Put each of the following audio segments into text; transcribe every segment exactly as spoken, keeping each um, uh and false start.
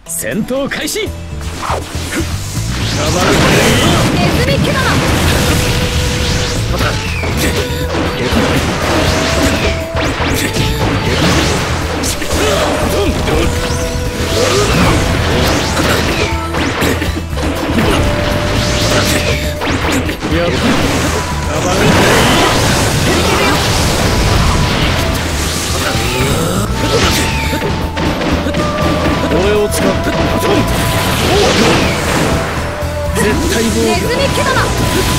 戦闘開始。 ネズミキだな。 俺を使って絶対もうネズミキだな。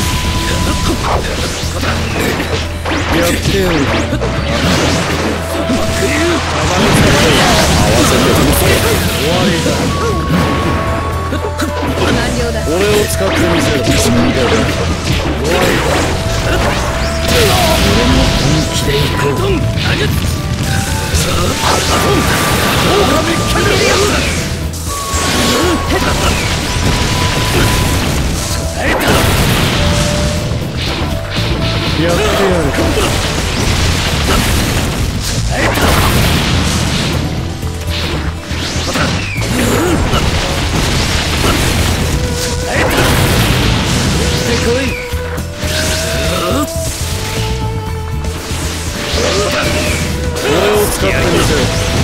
やってやる。合わせて終わりだ。 完了だ。 俺を使ってみせる。終わりだ。本気で行こう。やってやる。俺を使ってみせる。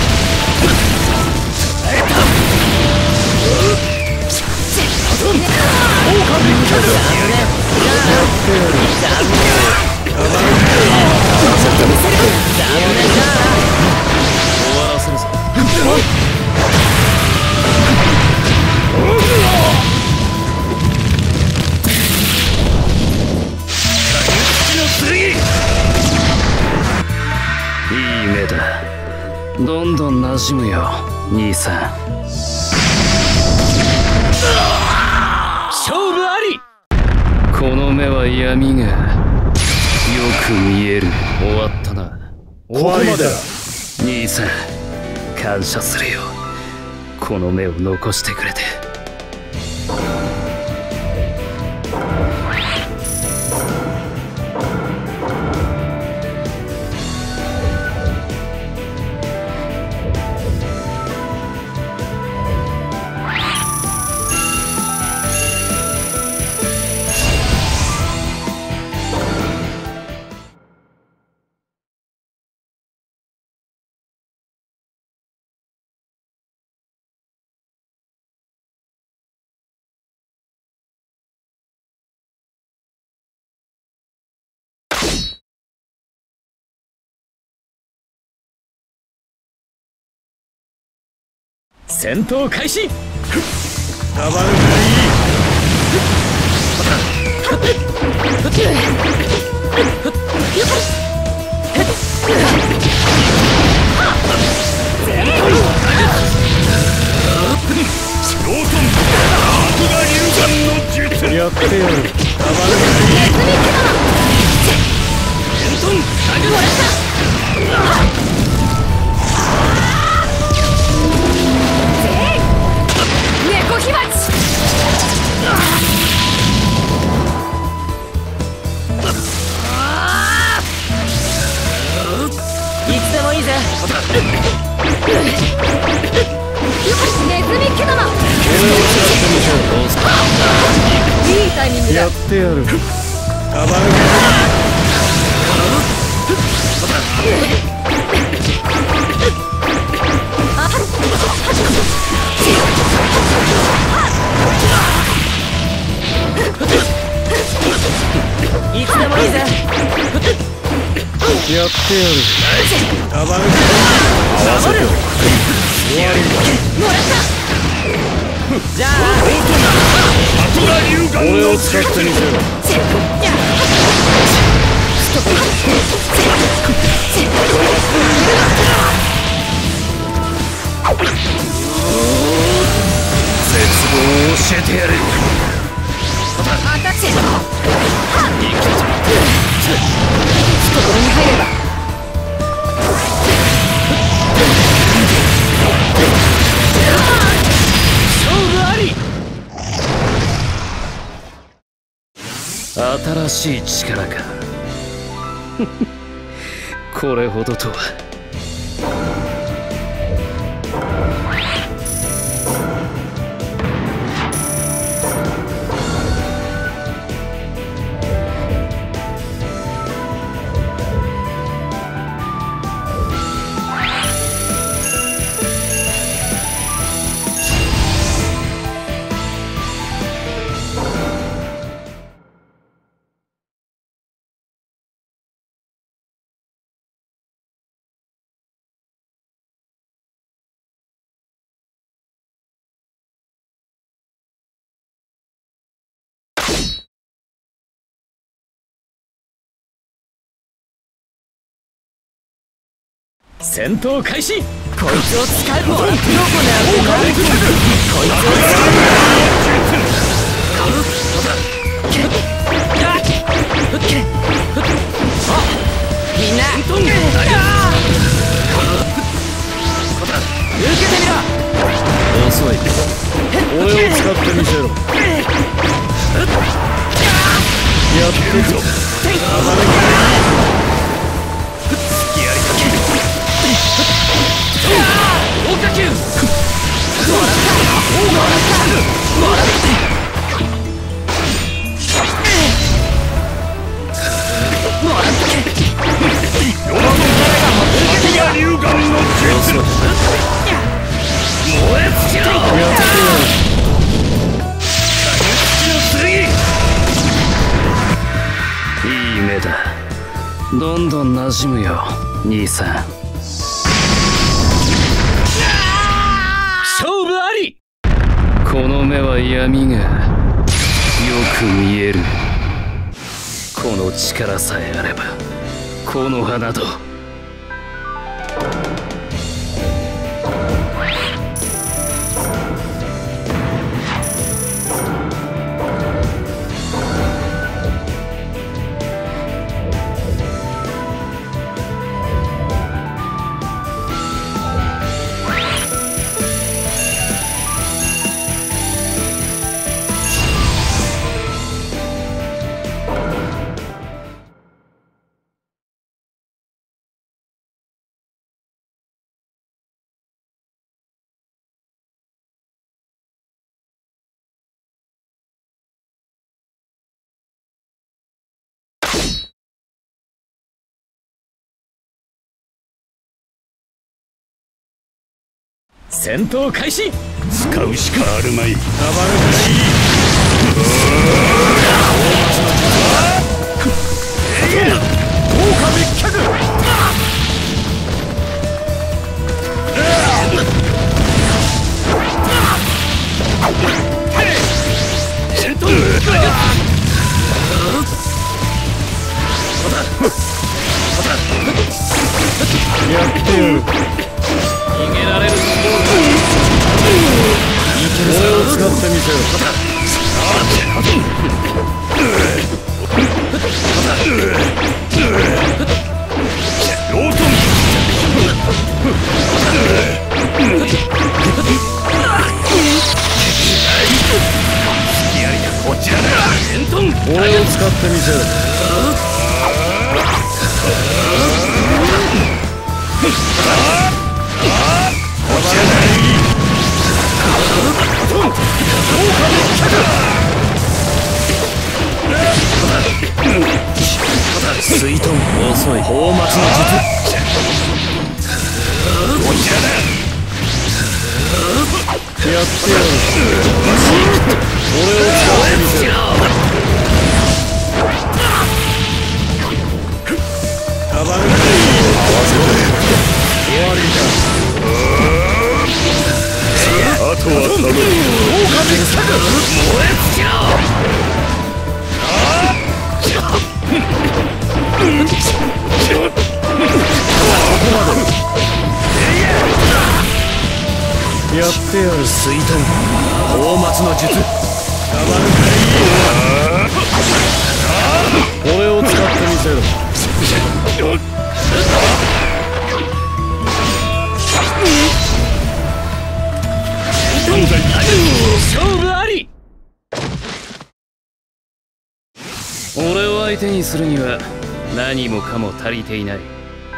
いい目だ。どんどん馴染むよ、兄さん。勝負あり。この目は闇がよく見える。終わったな。終わりだ。兄さん、感謝するよ。この目を残してくれて。戦闘開始。ダバルがいい。やってやる。ダバルがいい。 猫火鉢。いつでもいいぜ。ネズミキだな。いいタイミングだ。 やってやる。ダバルがいい。いつでもいいぜ。 やってやる。ダバルがいい。合わせて終わりだ。 もらった。じゃあ俺を使ってみせろ。絶望を教えてやる。 アタッチ。懐に入れば。勝負あり。 新しい力か。これほどとは。 戦闘開始。こいつを使う。どこでこいつをみんな受けてみろ。 遅い。俺を使ってみせろ。やってるぞ。 大火球。 いい目だ。どんどん馴染むよ、兄さん。 勝負あり。 この目は闇がよく見える。この力さえあればこの葉など。 戦闘開始。 使うしかあるまい。 豪華滅却。戦闘やってやる。 逃げられる。 俺を使ってみせろ。俺を使ってみせろ。水遁遅い。 泡沫の術。 やってやる。俺を使ってみせろ。カバンがいい。終わりだ。 あとは頼む。 豪華滅却。燃え尽きろ。 やってやる。 水遁泡沫の術。 カバンがいい。俺を使ってみせろ。 勝負あり。 俺を相手にするには何もかも足りていない。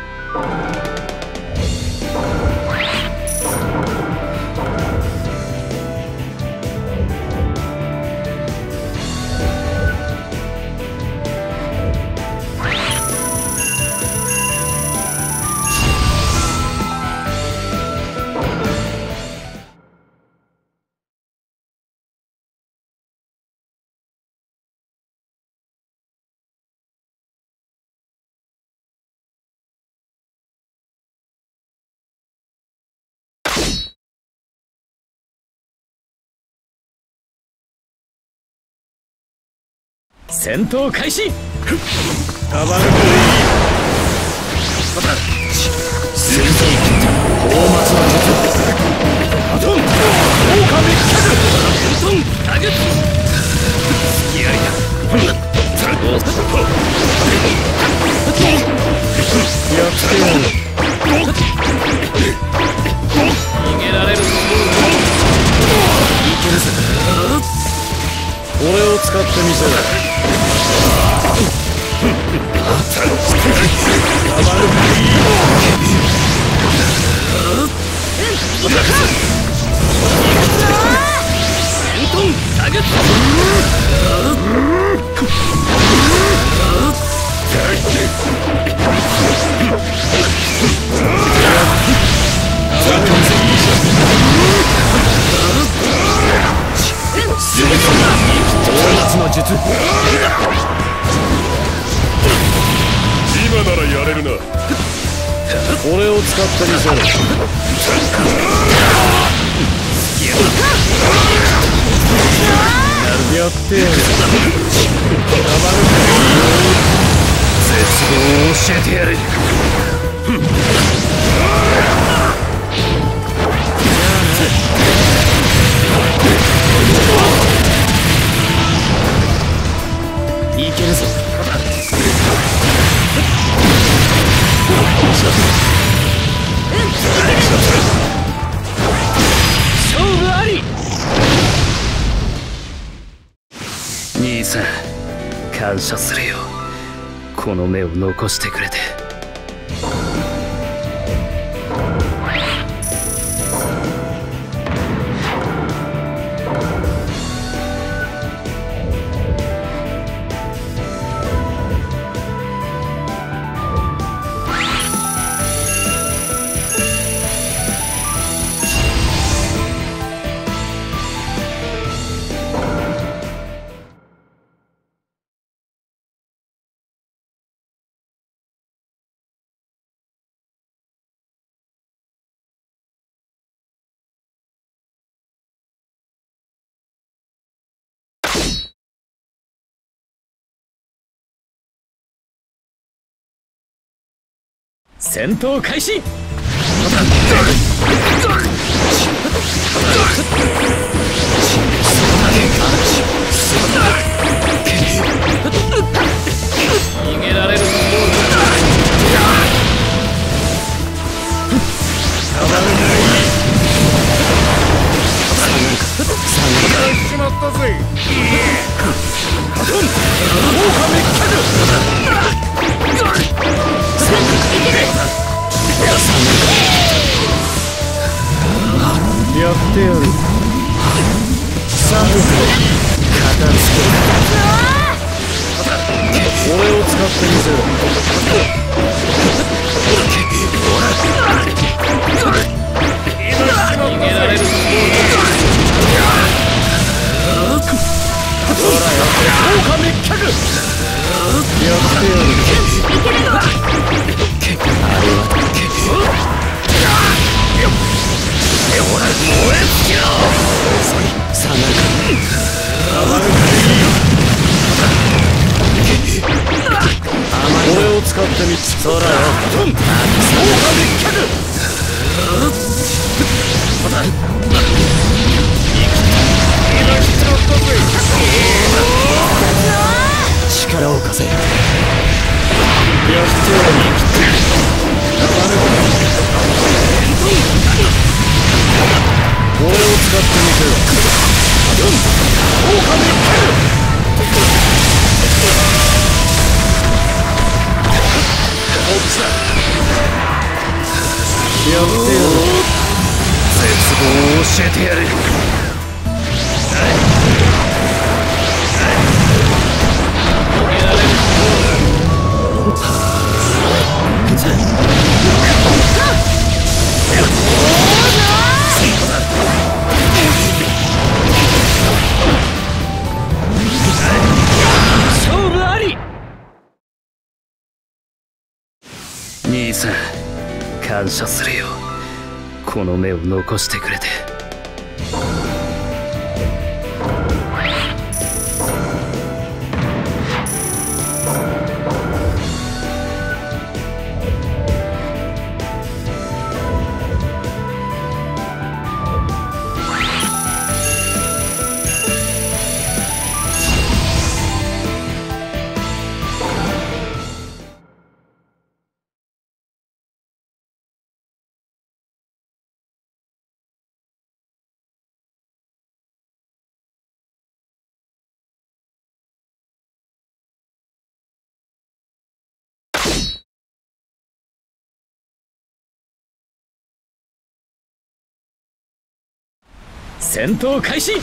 戦闘開始。 カバンがいい。 宝松の術バトン狼キャグトンタグ付き合いだやってやる逃げられるいけるぞ俺を使ってみせろ今ならやれるな。 俺を使ってみせろやってやる絶望を教えてやるいけるぞ勝負あり兄さん感謝するよこの目を残してくれて戦闘開始逃げられるしまったぜやってやるサブ片付け俺を使ってみせろ逃げられるほらやって狼キャグやってやるあれは俺を使ってみそらよ力を貸せやってやる俺を使ってみせろやってやる絶望を教えてやる勝負あり兄さん感謝するよこの目を残してくれて戦闘開始。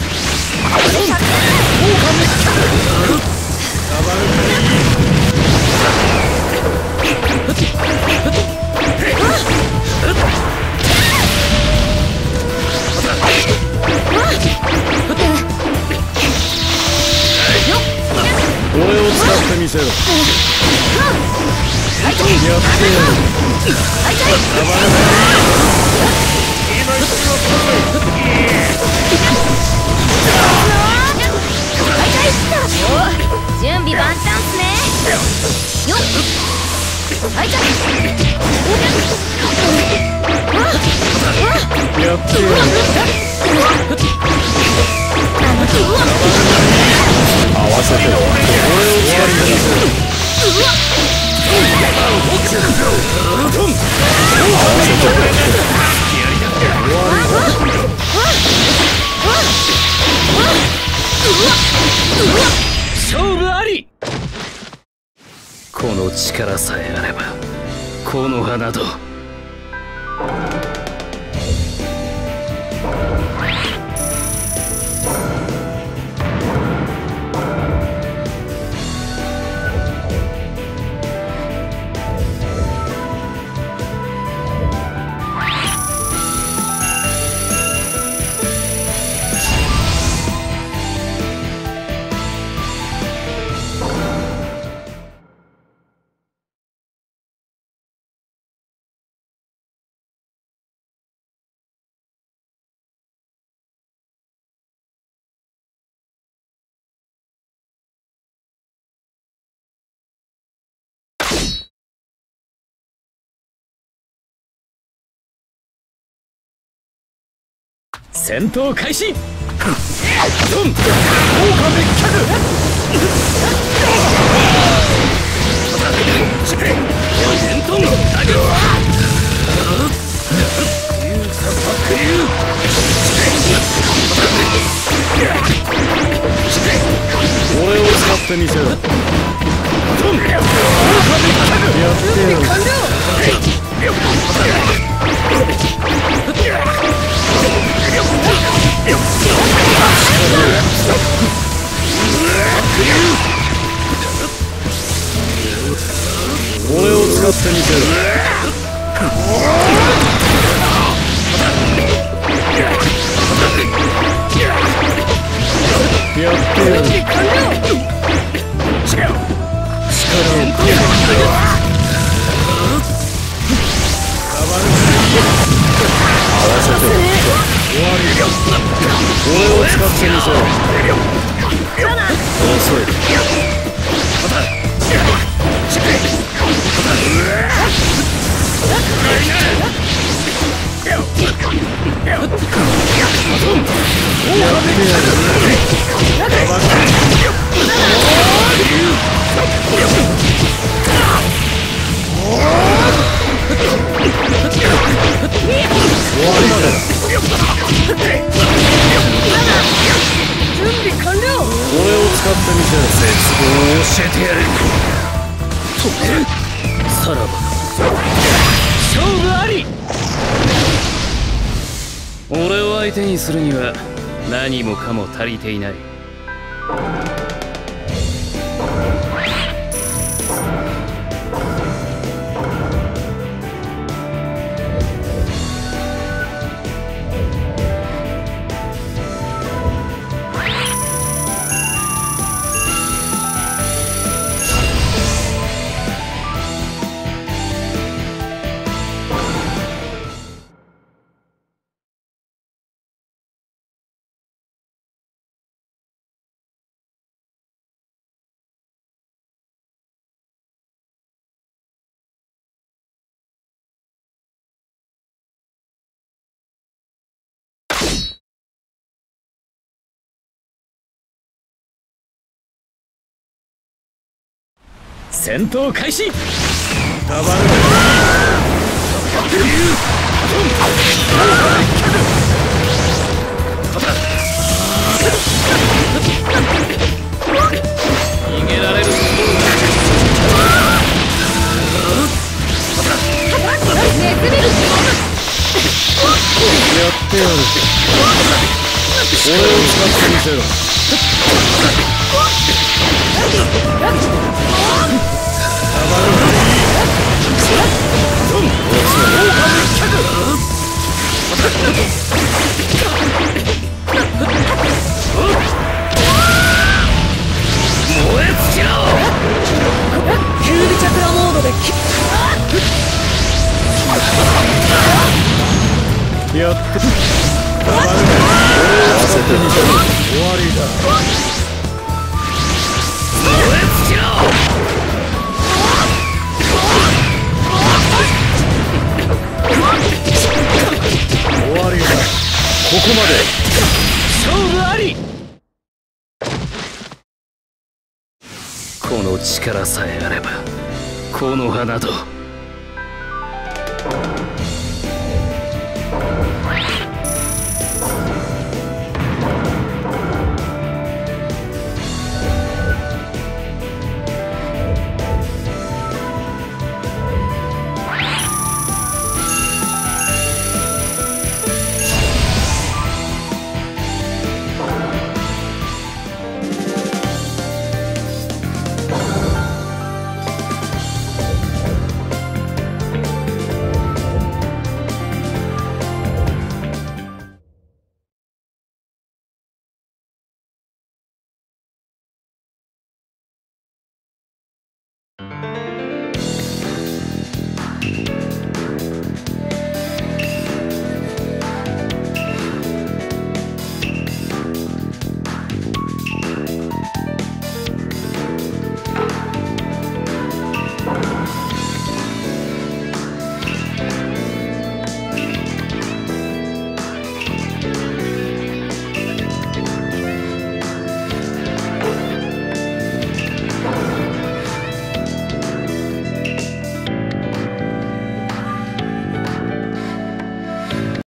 俺を使ってみせろ。やってやる。 準備万端っすね。よっ。はいじゃ。 やってやる。合わせて俺を使いみせろ。 勝負あり。この力さえあればこの葉など。戦闘開始。 俺を使ってみせろ。やってやる。俺を使ってみせろ。やってやる。力を合わせて終わり。俺を使ってみせろ。遅い。 準備完了。 俺を使ってみせろ。 絶望を教えてやる。さらば勝負あり。俺を相手にするには何もかも足りていない。戦闘開始。逃げられる。 やってやる。 ってみせろ。 燃え尽きろ。 キュービチャクラモードでやって終わりだ。 燃え尽きろ。 終わりだ。ここまで。 勝負あり。この力さえあればこの葉など